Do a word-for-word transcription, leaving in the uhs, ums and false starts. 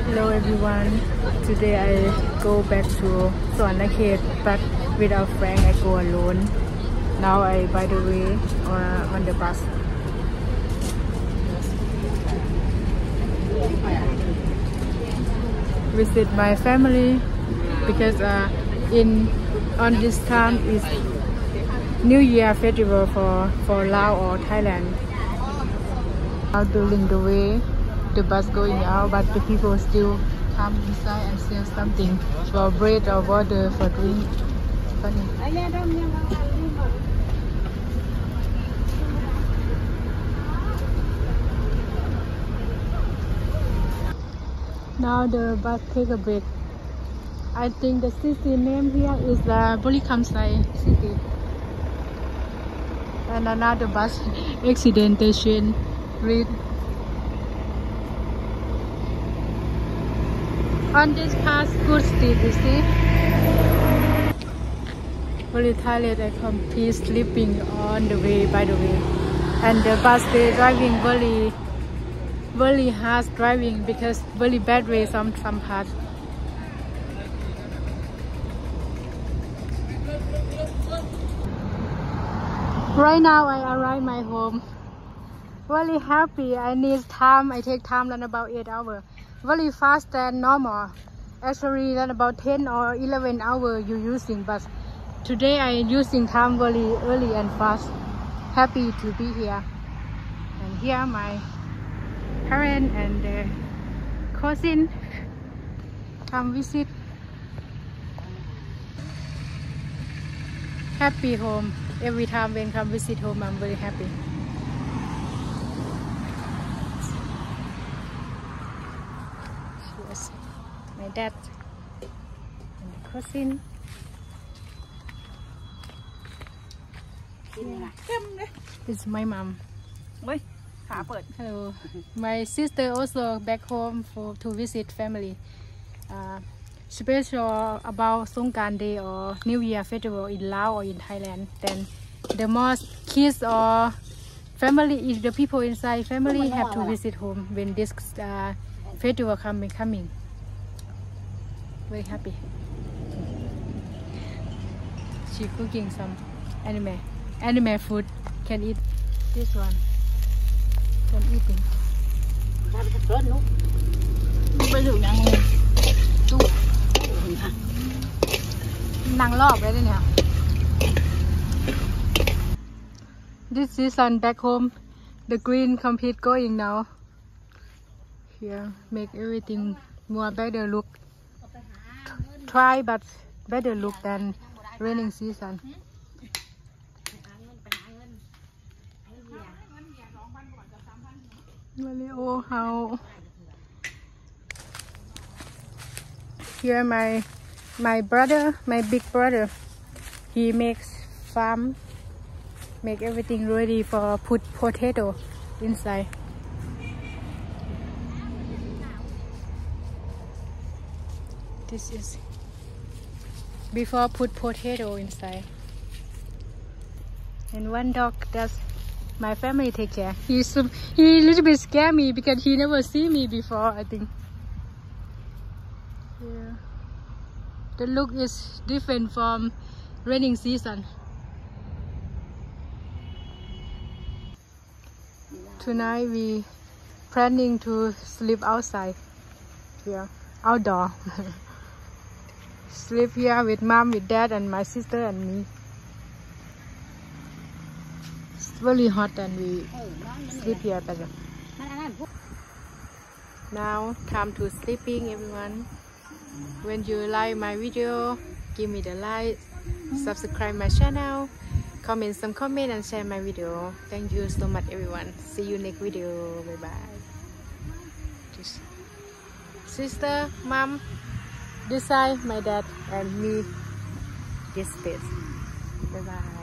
Hello everyone. Today I go back to Suvarnakhet, but without Frank I go alone. Now I by the way uh, on the bus. Visit my family because uh, in on this time is New Year festival for for Laos or Thailand. Now during the way, the bus going out, but the people still come inside and sell something for bread or water for drink. Funny. Now the bus take a break. I think the city name here is the Bolikamsai city. And another bus accident station. Read. On this past good street, you see. Very tired, I complete sleeping on the way, by the way. And the bus they driving very, very hard driving because very bad way some some parts. Right now I arrive my home. Very happy. I need time. I take time than about eight hours. Very fast than normal. Actually, than about ten or eleven hours you using, but today I using time very early and fast. Happy to be here. And here my parents and the cousin come visit. Happy home. Every time when come visit home, I'm very happy. Here's my dad and the cousin. Yeah. This is my mom. Hello. My sister also back home for to visit family. Uh, special about Songkran Day or New Year festival in Laos or in Thailand. Then the most kids or family, if the people inside family have to visit home when this uh, festival coming coming. Very happy. She cooking some anime anime food. Can eat this one. Can eating. This season back home, the green complete going now. Here make everything more better look. Try but better look than raining season. Really old house. Here my my brother, my big brother, he makes farm, make everything ready for put potato inside. This is before put potato inside. And one dog that my family take care. He's he a little bit scare me because he never see me before, I think. Yeah. The look is different from raining season. Tonight we planning to sleep outside here, outdoor. Sleep here with mom, with dad, and my sister and me. It's really hot and we sleep here better. Now time to sleeping, everyone. When you like my video, give me the like, subscribe my channel, comment some comment and share my video. Thank you so much everyone. See you next video. Bye bye. Just sister, mom, this side, my dad and me, this space. Bye bye.